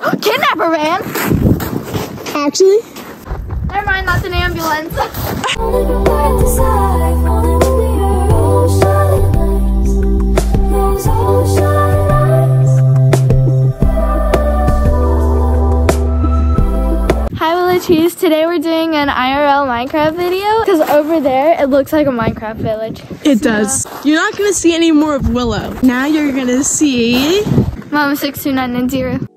Kidnapper van! Actually? Never mind, that's an ambulance. Hi Willow Trees, today we're doing an IRL Minecraft video because over there it looks like a Minecraft village. It does. You're not going to see any more of Willow. Now you're going to see Mama 62990.